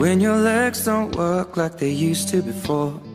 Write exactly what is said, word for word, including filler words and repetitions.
when your legs don't work like they used to before.